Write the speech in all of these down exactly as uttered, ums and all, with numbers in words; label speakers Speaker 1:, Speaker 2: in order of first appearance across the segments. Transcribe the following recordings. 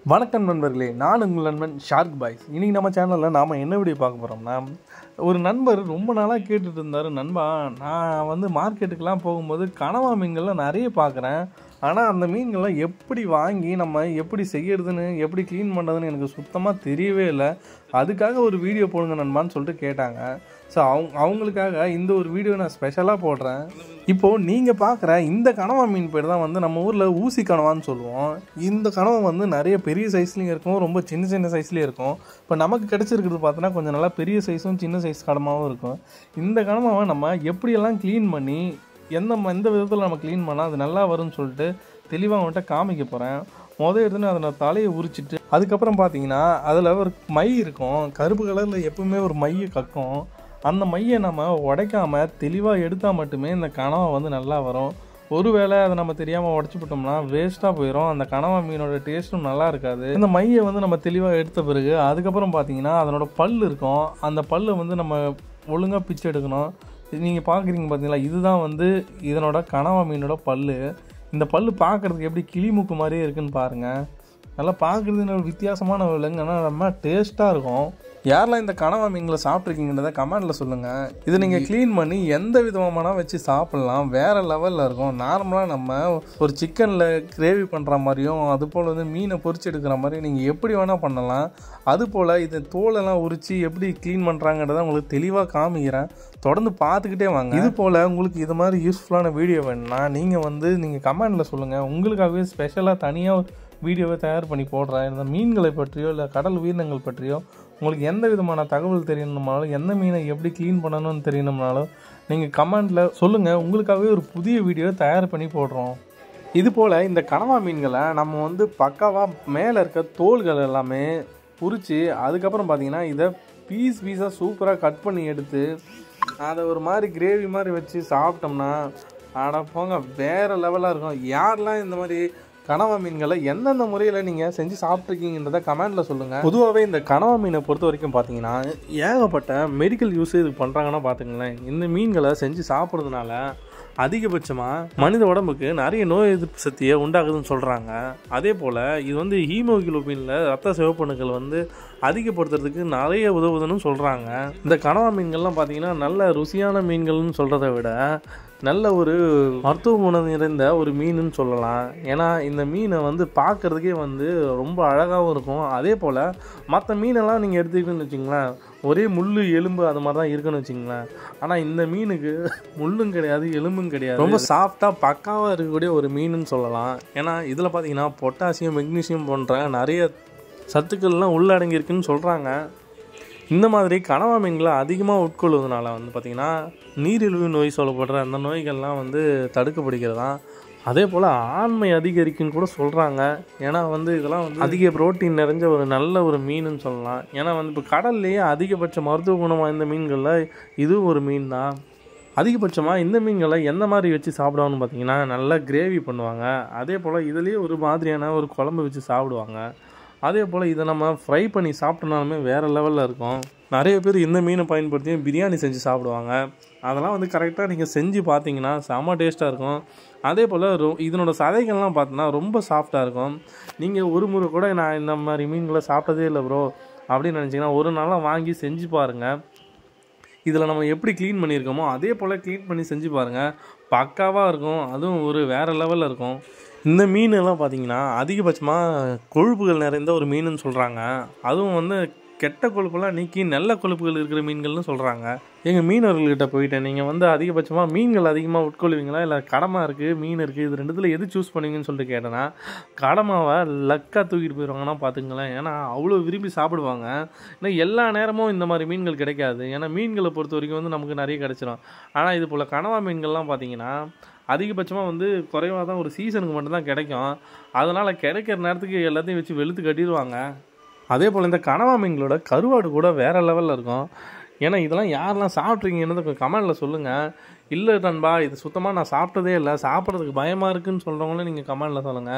Speaker 1: வணக்கம் நண்பர்களே, நான் உங்கள் நண்பன் ஷார்க் பாய்ஸ். இன்றைக்கி நம்ம சேனலில் நாம் என்ன வீடியோ பார்க்க போகிறோம்னா, ஒரு நண்பர் ரொம்ப நாளாக கேட்டுட்டு இருந்தார். நண்பா, நான் வந்து மார்க்கெட்டுக்கெலாம் போகும்போது கனவா மீன்கள்லாம் நிறைய பார்க்குறேன். ஆனால் அந்த மீன்கள்லாம் எப்படி வாங்கி நம்ம எப்படி செய்யறதுன்னு எப்படி க்ளீன் பண்ணுறதுன்னு எனக்கு சுத்தமாக தெரியவே இல்லை. அதுக்காக ஒரு வீடியோ போடுங்க நண்பான்னு சொல்லிட்டு கேட்டாங்க. ஸோ அவங்க அவங்களுக்காக இந்த ஒரு வீடியோ நான் ஸ்பெஷலாக போடுறேன். இப்போது நீங்கள் பார்க்குற இந்த கனவா மீன் பேர் தான் வந்து நம்ம ஊரில் ஊசி கனவான்னு சொல்லுவோம். இந்த கனவா வந்து நிறைய பெரிய சைஸ்லேயும் இருக்கும், ரொம்ப சின்ன சின்ன சைஸ்லேயும் இருக்கும். இப்போ நமக்கு கிடச்சிருக்கிறது பார்த்தோன்னா கொஞ்சம் நல்லா பெரிய சைஸும் சின்ன சைஸ் கனவாவும் இருக்கும். இந்த கனவாவை நம்ம எப்படியெல்லாம் க்ளீன் பண்ணி எந்த எந்த விதத்தில் நம்ம க்ளீன் பண்ணால் அது நல்லா வரும்னு சொல்லிட்டு தெளிவாக அவன்கிட்ட காமிக்க போகிறேன். முதல் எடுத்துன்னு அதை தலையை உரிச்சிட்டு அதுக்கப்புறம் பார்த்தீங்கன்னா அதில் ஒரு மை இருக்கும், கருப்பு கலரில் எப்பவுமே ஒரு மையை கக்கும். அந்த மையை நம்ம உடைக்காமல் தெளிவாக எடுத்தால் மட்டுமே இந்த கனவா வந்து நல்லா வரும். ஒருவேளை அதை நம்ம தெரியாமல் உடச்சி விட்டோம்னா வேஸ்ட்டாக போயிடும். அந்த கனவா மீனோட டேஸ்ட்டும் நல்லா இருக்காது. இந்த மையை வந்து நம்ம தெளிவாக எடுத்த பிறகு அதுக்கப்புறம் பார்த்தீங்கன்னா அதனோட பல் இருக்கும். அந்த பல்லை வந்து நம்ம ஒழுங்காக பிச்சு எடுக்கணும். நீங்கள் பார்க்குறீங்க பார்த்தீங்களா, இதுதான் வந்து இதனோட கனவா மீனோட பல். இந்த பல் பார்க்குறதுக்கு எப்படி கிளிமூக்கு மாதிரியே இருக்குன்னு பாருங்கள். நல்லா பார்க்குறதுன்னு ஒரு வித்தியாசமான விலங்கு, ஆனால் ரொம்ப டேஸ்ட்டாக இருக்கும். யாரெல்லாம் இந்த கனவா மீன்களை சாப்பிட்ருக்கீங்கன்றதை கமெண்டில் சொல்லுங்கள். இதை நீங்கள் க்ளீன் பண்ணி எந்த விதமான வச்சு சாப்பிட்லாம், வேறு லெவலில் இருக்கும். நார்மலாக நம்ம ஒரு சிக்கனில் கிரேவி பண்ணுற மாதிரியும் அதுபோல் வந்து மீனை பொரிச்சு எடுக்கிற மாதிரி நீங்கள் எப்படி வேணால் பண்ணலாம். அதுபோல் இந்த தோலெல்லாம் உரித்து எப்படி க்ளீன் பண்ணுறாங்கன்றதை உங்களுக்கு தெளிவாக காமிக்கிறேன். தொடர்ந்து பார்த்துக்கிட்டே வாங்க. இது போல் உங்களுக்கு இது மாதிரி யூஸ்ஃபுல்லான வீடியோ வேணும்னா நீங்கள் வந்து நீங்கள் கமெண்டில் சொல்லுங்கள். உங்களுக்காகவே ஸ்பெஷலாக தனியாக வீடியோவை தயார் பண்ணி போடுறேன். இந்த மீன்களை பற்றியோ இல்லை கடல் உயிரினங்கள் பற்றியோ உங்களுக்கு எந்த விதமான தகவல் தெரியணும்னாலும், எந்த மீனை எப்படி க்ளீன் பண்ணணும்னு தெரியணும்னாலும் நீங்கள் கமெண்டில் சொல்லுங்கள். உங்களுக்காகவே ஒரு புதிய வீடியோ தயார் பண்ணி போடுறோம். இது போல் இந்த கனவா மீன்களை நம்ம வந்து பக்காவாக மேலே இருக்க தோள்கள் எல்லாமே உரித்து அதுக்கப்புறம் பார்த்திங்கன்னா இதை பீஸ் பீஸாக சூப்பராக கட் பண்ணி எடுத்து அதை ஒரு மாதிரி கிரேவி மாதிரி வச்சு சாப்பிட்டோம்னா ஆட போங்க வேறு லெவலாக இருக்கும். யாரெல்லாம் இந்த மாதிரி கனவா மீன்களை எந்தெந்த முறையில் நீங்கள் செஞ்சு சாப்பிட்ருக்கீங்கன்றதை கமெண்டில் சொல்லுங்கள். பொதுவாகவே இந்த கனவா மீனை பொறுத்த வரைக்கும் பார்த்தீங்கன்னா ஏகப்பட்ட மெடிக்கல் யூஸ் இது பண்ணுறாங்கன்னா பார்த்துங்களேன். இந்த மீன்களை செஞ்சு சாப்பிட்றதுனால அதிகபட்சமாக மனித உடம்புக்கு நிறைய நோய் எதிர்ப்பு சக்தியை உண்டாகுதுன்னு சொல்கிறாங்க. அதே போல் இது வந்து ஹீமோகுளோபினில் ரத்த சிவப்பணுக்கள் வந்து அதிகப்படுத்துறதுக்கு நிறைய உதவுதுன்னு சொல்கிறாங்க. இந்த கனவா மீன்கள்லாம் பார்த்திங்கன்னா நல்ல ருசியான மீன்கள்னு சொல்கிறத விட நல்ல ஒரு மருத்துவ குணம் நிறைந்த ஒரு மீனுன்னு சொல்லலாம். ஏன்னா இந்த மீனை வந்து பார்க்குறதுக்கே வந்து ரொம்ப அழகாகவும் இருக்கும். அதே போல் மற்ற மீனெல்லாம் நீங்கள் எடுத்துக்கிட்டுன்னு வச்சிங்களேன், ஒரே முள் எலும்பு அது மாதிரி தான் இருக்குன்னு வச்சிங்களேன். ஆனால் இந்த மீனுக்கு முள்ளும் கிடையாது, எலும்பும் கிடையாது, ரொம்ப சாஃப்டாக பக்காவாக இருக்கக்கூடிய ஒரு மீனுன்னு சொல்லலாம். ஏன்னா இதில் பார்த்தீங்கன்னா பொட்டாசியம், மெக்னீசியம் போன்ற நிறைய சத்துக்கள்லாம் உள்ளடங்கியிருக்குன்னு சொல்கிறாங்க. இந்த மாதிரி கனவா மீன்களை அதிகமாக உட்கொள்வதனால வந்து பார்த்திங்கன்னா நீரிழிவு நோய் சொல்லப்படுற அந்த நோய்கள்லாம் வந்து தடுக்கப்படுகிறதான். அதே போல் ஆண்மை அதிகரிக்குன்னு கூட சொல்கிறாங்க. ஏன்னா வந்து இதெல்லாம் வந்து அதிக புரோட்டீன் நிறைஞ்ச ஒரு நல்ல ஒரு மீனுன்னு சொல்லலாம். ஏன்னா வந்து இப்போ கடல்லையே அதிகபட்ச மருத்துவ குணம் வாய்ந்த மீன்களில் இதுவும் ஒரு மீன் தான். அதிகபட்சமாக இந்த மீன்களை எந்த மாதிரி வச்சு சாப்பிடுவாங்கன்னு பார்த்தீங்கன்னா நல்லா கிரேவி பண்ணுவாங்க. அதே போல் இதுலேயே ஒரு மாதிரியான ஒரு குழம்பு வச்சு சாப்பிடுவாங்க. அதே போல் இதை நம்ம ஃப்ரை பண்ணி சாப்பிட்டோனாலுமே வேறு லெவலில் இருக்கும். நிறைய பேர் இந்த மீனை பயன்படுத்தி பிரியாணி செஞ்சு சாப்பிடுவாங்க. அதெல்லாம் வந்து கரெக்டாக நீங்கள் செஞ்சு பார்த்தீங்கன்னா செம்ம டேஸ்ட்டாக இருக்கும். அதே போல் ரொ இதனோட சதைகள்லாம் பார்த்தோன்னா ரொம்ப சாஃப்டாக இருக்கும். நீங்கள் ஒரு முறை கூட நான் இந்த மாதிரி மீன்களை சாப்பிட்டதே இல்லை ப்ரோ அப்படின்னு நினச்சிங்கன்னா ஒரு நாளாக வாங்கி செஞ்சு பாருங்கள். இதில் நம்ம எப்படி க்ளீன் பண்ணியிருக்கோமோ அதே போல் க்ளீன் பண்ணி செஞ்சு பாருங்கள், பக்காவாக இருக்கும். அதுவும் ஒரு வேறு லெவலில் இருக்கும். இந்த மீனெல்லாம் பார்த்திங்கன்னா அதிகபட்சமாக கொழுப்புகள் நிறைந்த ஒரு மீனுன்னு சொல்கிறாங்க. அதுவும் வந்து கெட்ட கொழுப்பெல்லாம் நீக்கி நல்ல கொழுப்புகள் இருக்கிற மீன்கள்னு சொல்கிறாங்க. எங்கள் மீனவர்கள்கிட்ட போயிட்டேன், நீங்கள் வந்து அதிகபட்சமாக மீன்கள் அதிகமாக உட்கொள்வீங்களா இல்லை கடமா இருக்குது மீன் இருக்குது இது ரெண்டுத்தில் எது சூஸ் பண்ணுவீங்கன்னு சொல்லிட்டு கேட்டேன்னா கடமாவை லக்காக தூக்கிட்டு போயிடுவாங்கன்னா பார்த்துங்களேன். ஏன்னா அவ்வளோ விரும்பி சாப்பிடுவாங்க. ஏன்னா எல்லா நேரமும் இந்த மாதிரி மீன்கள் கிடைக்காது. ஏன்னா மீன்களை பொறுத்த வரைக்கும் வந்து நமக்கு நிறைய கிடச்சிடும். ஆனால் இது போல் கனவா மீன்கள்லாம் பார்த்திங்கன்னா அதிகபட்சமாக வந்து குறைவாக தான் ஒரு சீசனுக்கு மட்டும்தான் கிடைக்கும். அதனால் கிடைக்கிற நேரத்துக்கு எல்லாத்தையும் வச்சு வெளுத்து கட்டிடுவாங்க. அதே போல் இந்த கனவா மீன்களோட கருவாடு கூட வேறு லெவலில் இருக்கும். ஏன்னா இதெல்லாம் யாரெல்லாம் சாப்பிட்றீங்கன்னு கமெண்டில் சொல்லுங்கள். இல்லை நண்பா இது சுத்தமாக நான் சாப்பிட்டதே இல்லை, சாப்பிட்றதுக்கு பயமாக இருக்குதுன்னு சொல்கிறவங்களும் நீங்கள் கமெண்டில் சொல்லுங்கள்.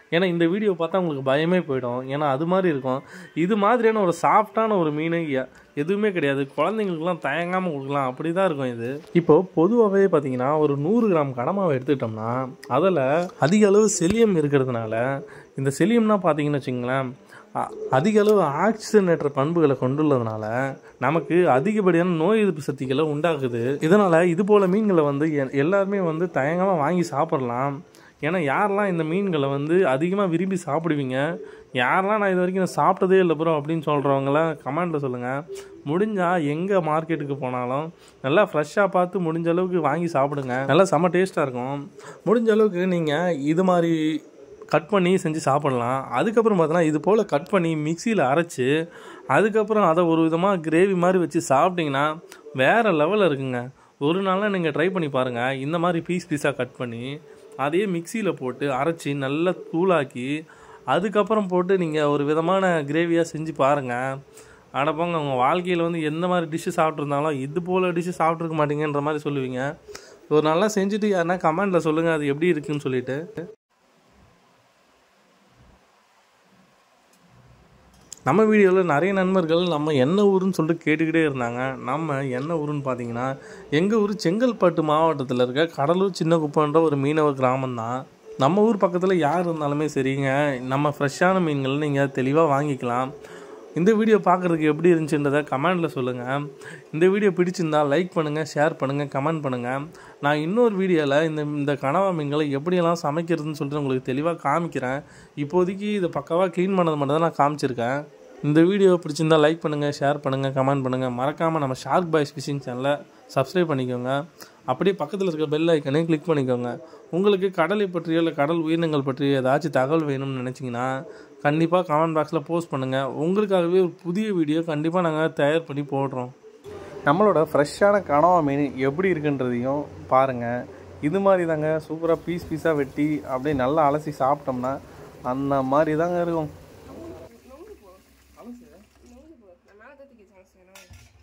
Speaker 1: ஏன்னா இந்த வீடியோ பார்த்தா உங்களுக்கு பயமே போயிடும். ஏன்னா அது மாதிரி இருக்கும். இது மாதிரியான ஒரு சாஃப்டான ஒரு மீன் எதுவுமே கிடையாது. குழந்தைங்களுக்குலாம் தயங்காமல் கொடுக்கலாம், அப்படி தான் இருக்கும் இது. இப்போது பொதுவாகவே பார்த்தீங்கன்னா ஒரு நூறு கிராம் கடமாவை எடுத்துக்கிட்டோம்னா அதில் அதிக அளவு செலியம் இருக்கிறதுனால, இந்த செலியம்னா பார்த்தீங்கன்னு வச்சுங்களேன் அதிக அளவு ஆக்சிஜனேற்ற பண்புகளை கொண்டுள்ளதுனால நமக்கு அதிகப்படியான நோய் எதிர்ப்பு சக்திகளை உண்டாக்குது. இதனால் இது போல் மீன்களை வந்து எல்லாருமே வந்து தயங்காமல் வாங்கி சாப்பிடலாம். ஏன்னா யாரெல்லாம் இந்த மீன்களை வந்து அதிகமாக விரும்பி சாப்பிடுவீங்க, யாரெல்லாம் நான் இது வரைக்கும் நான் சாப்பிட்டதே இல்லை ப்ரோ அப்படின்னு சொல்கிறவங்களாம் கமெண்ட்டில் சொல்லுங்கள். முடிஞ்சால் எங்கே மார்க்கெட்டுக்கு போனாலும் நல்லா ஃப்ரெஷ்ஷாக பார்த்து முடிஞ்ச அளவுக்கு வாங்கி சாப்பிடுங்க. நல்லா செம்ம டேஸ்ட்டாக இருக்கும். முடிஞ்ச அளவுக்கு நீங்கள் இது மாதிரி கட் பண்ணி செஞ்சு சாப்பிட்லாம். அதுக்கப்புறம் பார்த்தோன்னா இது போல் கட் பண்ணி மிக்சியில் அரைச்சி அதுக்கப்புறம் அதை ஒரு விதமாக கிரேவி மாதிரி வச்சு சாப்பிட்டிங்கன்னா வேறு லெவலில் இருக்குங்க. ஒரு நாளாக நீங்கள் ட்ரை பண்ணி பாருங்கள். இந்த மாதிரி பீஸ் பீஸாக கட் பண்ணி அதையே மிக்சியில் போட்டு அரைச்சி நல்லா தூளாக்கி அதுக்கப்புறம் போட்டு நீங்கள் ஒரு விதமான கிரேவியாக செஞ்சு பாருங்கள். அடப்போங்க, உங்கள் வாழ்க்கையில் வந்து எந்த மாதிரி டிஷ்ஷு சாப்பிட்ருந்தாலும் இது போல் டிஷ்ஷு சாப்பிட்ருக்க மாட்டீங்கன்ற மாதிரி சொல்லுவீங்க. ஒரு நாளாக செஞ்சுட்டு யாருன்னா கமெண்ட்டில் சொல்லுங்கள் அது எப்படி இருக்குன்னு சொல்லிவிட்டு. நம்ம வீடியோவில் நிறைய நண்பர்கள் நம்ம என்ன ஊருன்னு சொல்லிட்டு கேட்டுக்கிட்டே இருந்தாங்க. நம்ம என்ன ஊருன்னு பார்த்தீங்கன்னா எங்கள் ஊர் செங்கல்பட்டு மாவட்டத்தில் இருக்க கடலூர் சின்ன குப்பைன்ற ஒரு மீனவர் கிராமம் தான். நம்ம ஊர் பக்கத்தில் யார் இருந்தாலுமே சரிங்க, நம்ம ஃப்ரெஷ்ஷான மீன்கள் நீங்கள் தெளிவாக வாங்கிக்கலாம். இந்த வீடியோ பார்க்குறதுக்கு எப்படி இருந்துச்சுன்றதை கமெண்ட்டில் சொல்லுங்கள். இந்த வீடியோ பிடிச்சிருந்தால் லைக் பண்ணுங்கள், ஷேர் பண்ணுங்கள், கமெண்ட் பண்ணுங்கள். நான் இன்னொரு வீடியோவில் இந்த இந்த கனவா மீன்களை எப்படியெல்லாம் சமைக்கிறதுன்னு சொல்லிட்டு உங்களுக்கு தெளிவாக காமிக்கிறேன். இப்போதைக்கு இதை பக்காவாக க்ளீன் பண்ணது மட்டும் தான் நான் காமிச்சிருக்கேன். இந்த வீடியோ பிடிச்சிருந்தால் லைக் பண்ணுங்கள், ஷேர் பண்ணுங்கள், கமெண்ட் பண்ணுங்கள். மறக்காமல் நம்ம ஷார்க் பாய்ஸ் ஃபிஷிங் சேனலை சப்ஸ்கிரைப் பண்ணிக்கோங்க. அப்படியே பக்கத்தில் இருக்க பெல் ஐக்கனையும் கிளிக் பண்ணிக்கோங்க. உங்களுக்கு கடலை பற்றியோ இல்லை கடல் உயிரினங்கள் பற்றியோ ஏதாச்சும் தகவல் வேணும்னு நினச்சிங்கன்னா கண்டிப்பாக கமெண்ட் பாக்ஸில் போஸ்ட் பண்ணுங்கள். உங்களுக்காகவே ஒரு புதிய வீடியோ கண்டிப்பாக நாங்கள் தயார் பண்ணி போடுறோம். நம்மளோட ஃப்ரெஷ்ஷான கனவா மீன் எப்படி இருக்குன்றதையும் பாருங்கள். இது மாதிரி தாங்க சூப்பராக பீஸ் பீஸாக வெட்டி அப்படியே நல்லா அலசி சாப்பிட்டோம்னா அந்த மாதிரி தாங்க இருக்கும்.